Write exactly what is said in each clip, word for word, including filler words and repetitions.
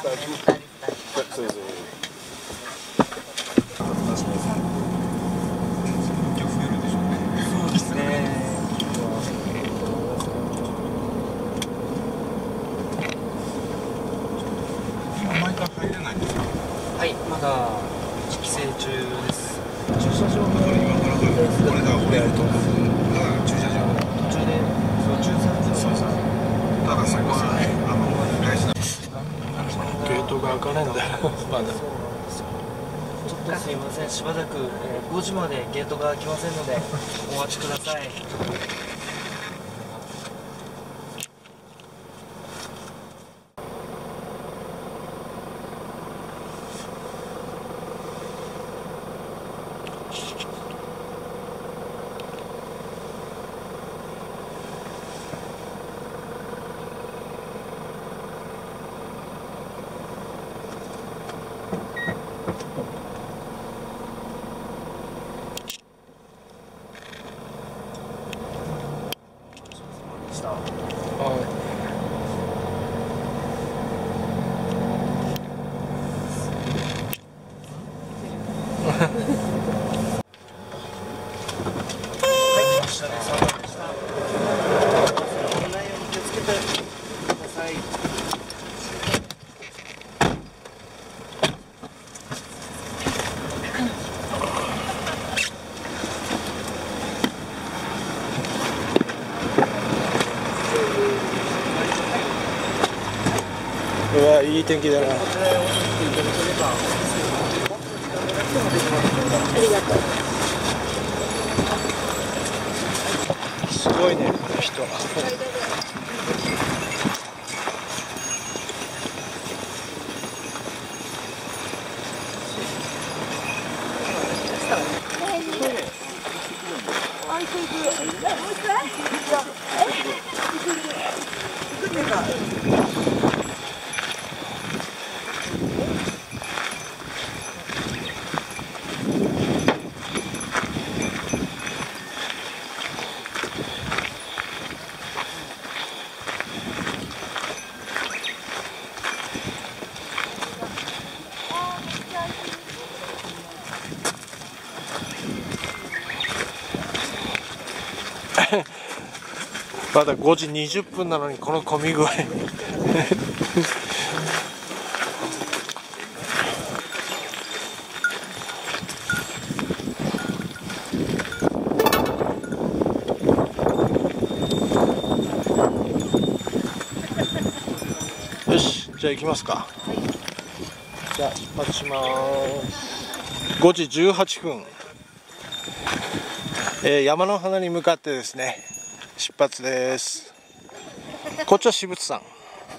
そうそう。 そうですね。 今毎回入れないんですか？ はい、まだ規制中です。 駐車場のこれが降りるところが駐車場途中でそうじゅうさんじそうそう。ただそこはあの大事なゲートが開かないんだよまだ。 ちょっとすいません、しばらく、えー、ごじまでゲートが開きませんのでお待ちください。 うわ、いい天気だな。 ありがとう。 すごいね、この人。まだごじにじゅっぷんなのにこの混み具合よし、じゃあ行きますか。じゃあ出発します。ごじじゅうはっぷん、えー、山の花に向かってですね、出発です。こっちは私物さん。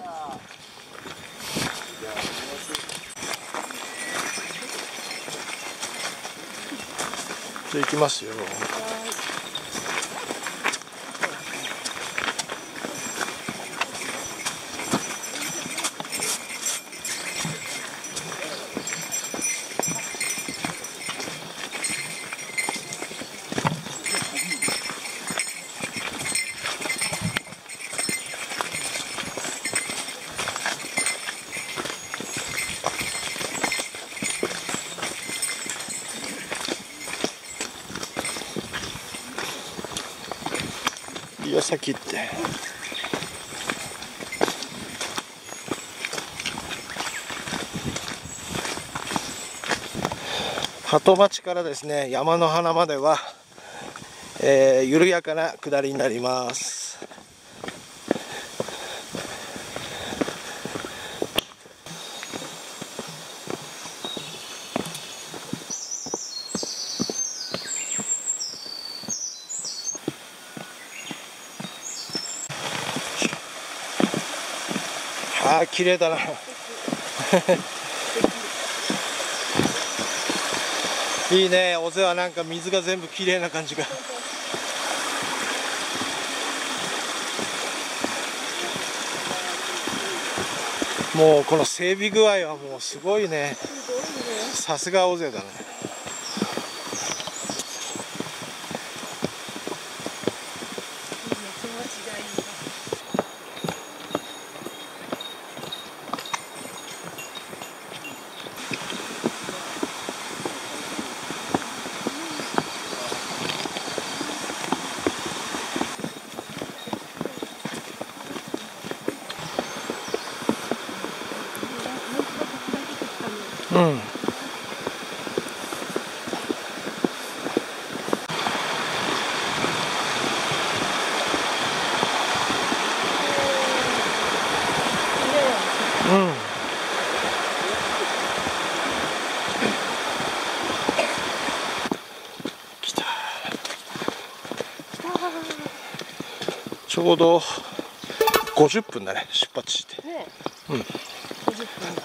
じゃあ行きますよ。岩崎って鳩町からですね、山の花までは、えー、緩やかな下りになります。あー、綺麗だないいね、尾瀬はなんか水が全部綺麗な感じがもうこの整備具合はもうすごいね。さすが尾瀬だね。 うん。うん。来た。ちょうどごじゅっぷんだね、出発して。 ね、 うん。 ごじゅっぷんだ。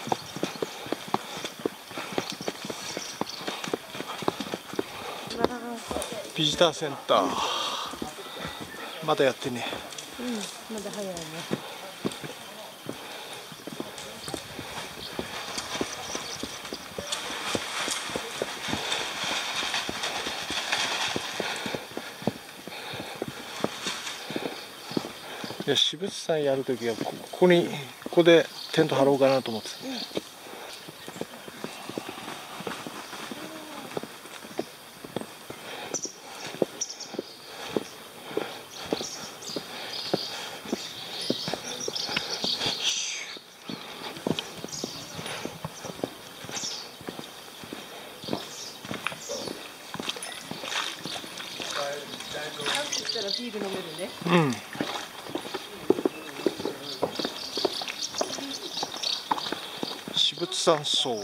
ビジターセンター。まだやってね。 うん、まだ早いね。 いや、私物産やるときはここにここでテント張ろうかなと思ってた。うん。 したらビール飲めるね。 うん。私物産層。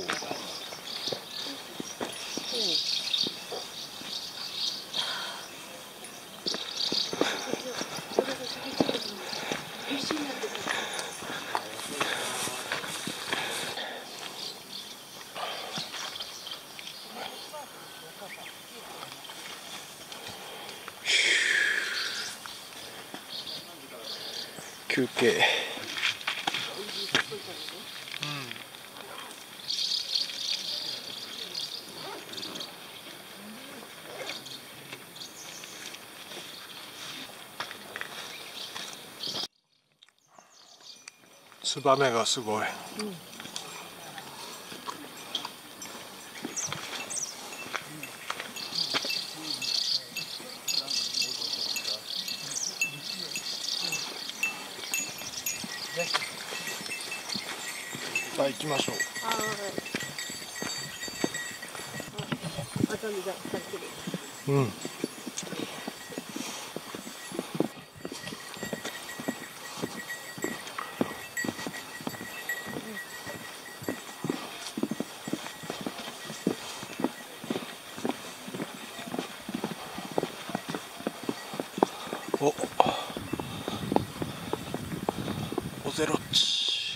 休憩。ツバメがすごい。うん。さあ行きましょう。 ああ、はい。あ、じゃあ、じゃあ、 うん。お、オゼロッチ。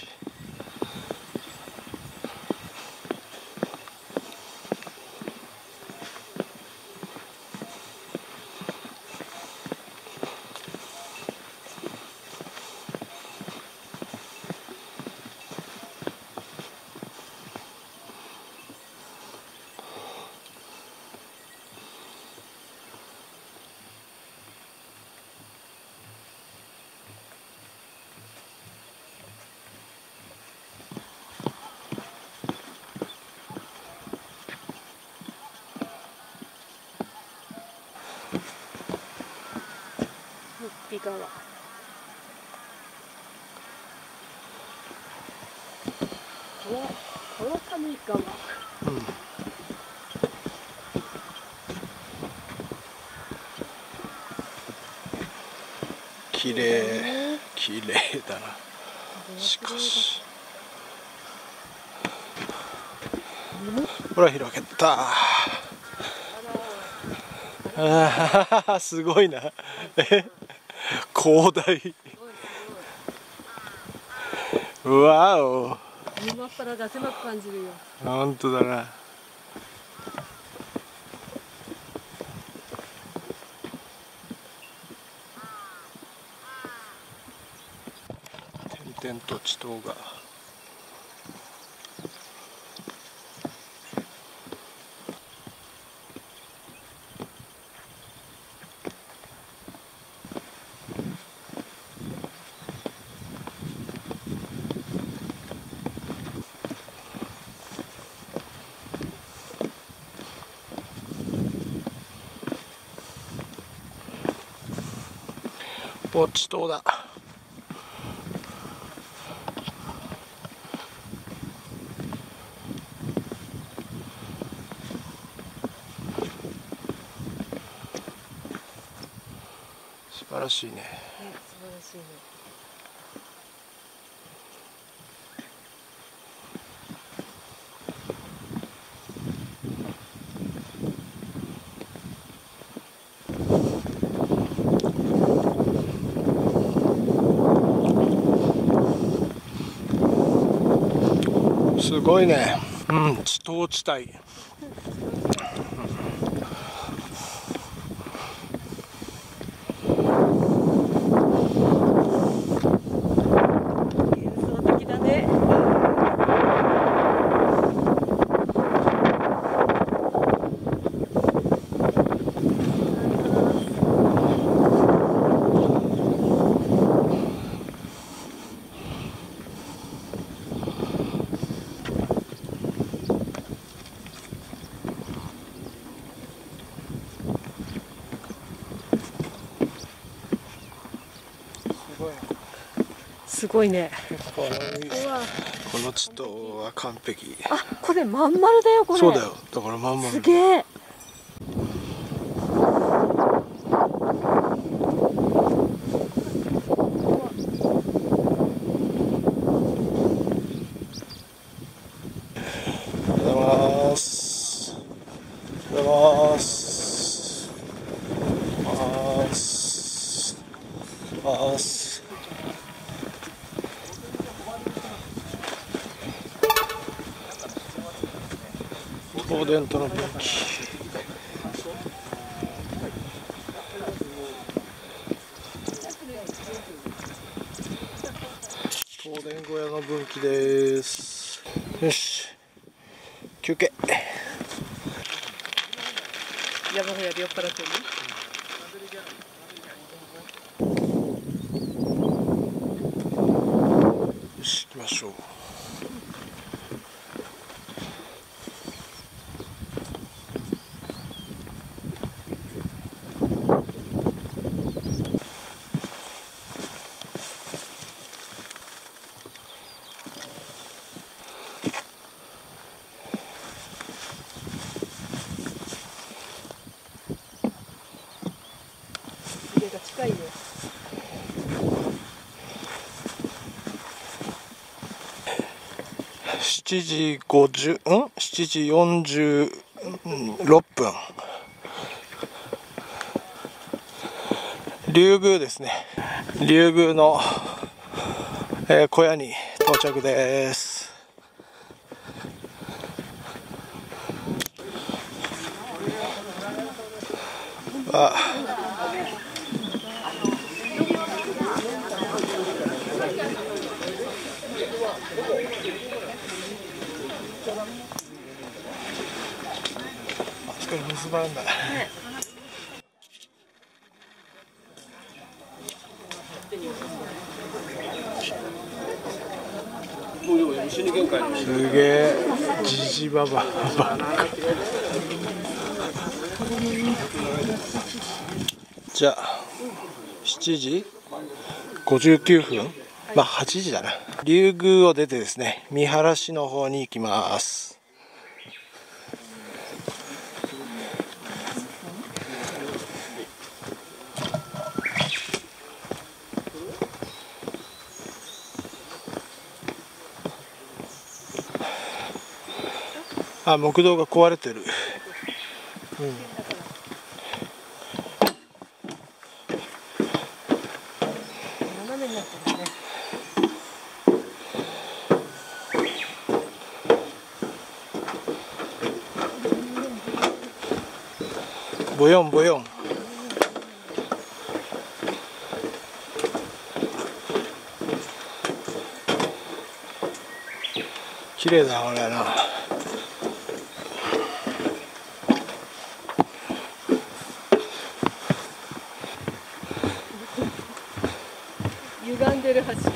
いかが。川、川上川。うん。 綺麗、綺麗だな。しかし。ほら広げた。ああ、すごいな。え、広大。わお。 沼っ腹が狭く感じるよ。 本当だな。点々と地頭が。お、地頭だ。 晴らしいね。 ね、素晴らしいね。 すごいね。うん、地頭地帯。 幻想的だね。すごいね。 このうわ、 この地頭は完璧。 あ、これまん丸だよこれ。 そうだよ。だからまんま。 すげえ。 おはようございます。おはようございます。おはようございます。おはようございます。東電との分岐。東電小屋の分岐です。よし、休憩。 山小屋で酔っ払ってる。 よし、行きましょう。 家が近いね。 しちじごじゅう、うんしちじよんじゅうろっぷん。竜宮ですね。竜宮の、えー小屋に到着です。あ、あそこに水場あるんだ。すげえ、ジジババばっか。じゃあしちじごじゅうきゅうふん、まあはちじだな。竜宮を出てですね、見晴市の方に行きます。あ、木道が壊れてる。うん、 斜めになってるね。 ボヨンボヨン。綺麗だこれな。 歪んでる橋。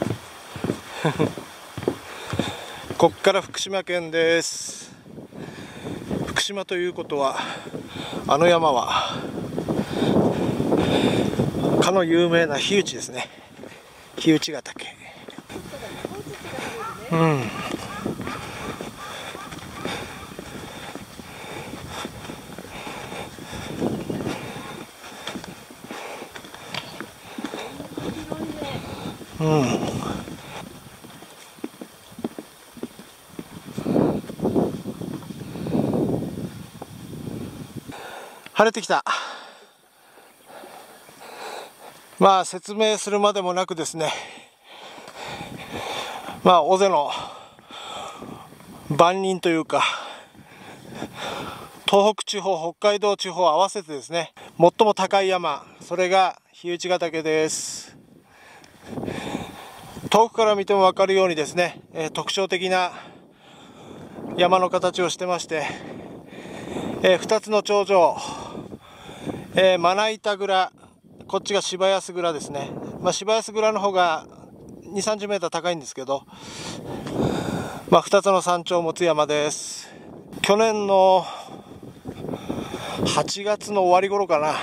こっから福島県です。福島ということは、あの山はかの有名な火打ちですね。火打ちヶ岳。うん。 うん晴れてきた。まあ説明するまでもなくですね、まあ尾瀬の番人というか東北地方、北海道地方合わせてですね、最も高い山、それが日内ヶ岳です。遠くから見ても分かるようにですね、えー、特徴的な山の形をしてまして、えー、ふたつの頂上、えー、まな板蔵、こっちが芝安蔵ですね。まあ、芝安蔵の方がにじゅう、さんじゅうメーター高いんですけど、まあ、ふたつの山頂を持つ山です。去年のはちがつの終わり頃かな、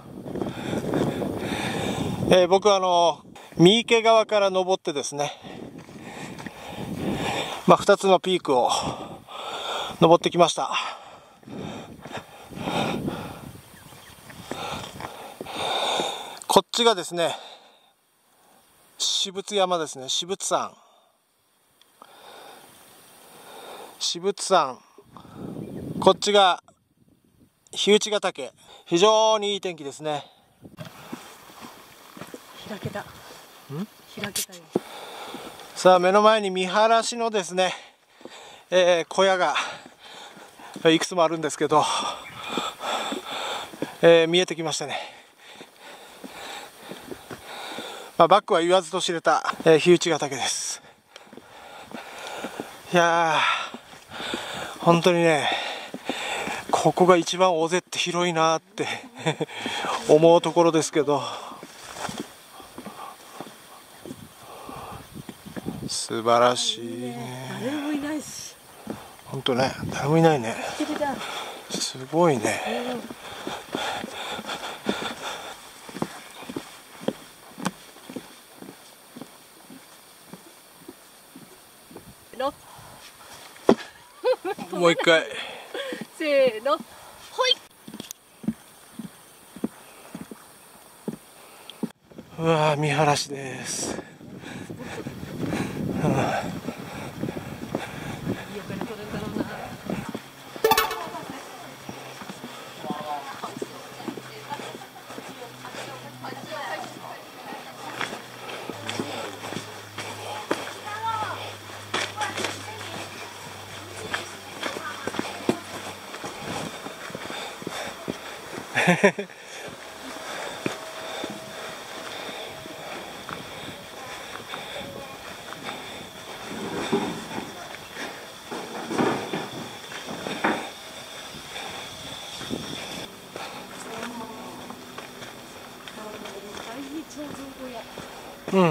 えー、僕はあの三池側から登ってですね、まあ、ふたつのピークを登ってきました。こっちがですね至仏山ですね。至仏山、至仏山、こっちが日内ヶ岳。非常にいい天気ですね。 開けた。開けたよ。 さあ目の前に見晴らしのですね、えー、小屋がいくつもあるんですけど、えー、見えてきましたね。まあ、バックは言わずと知れた、えー、日内ヶ岳です。いやー本当にね、ここが一番尾瀬って広いなって思うところですけど、素晴らしいね。 誰もいないし。 本当ね、誰もいないね。すごいね。 のもう一回。 せーの、ほい。 うわー、見晴らしです。うん、うん。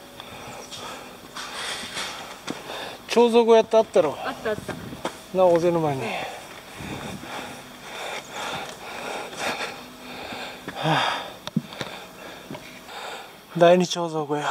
彫像小屋ってあったろ。 あったあった。 な、尾瀬沼に。はあ、第二彫像小屋。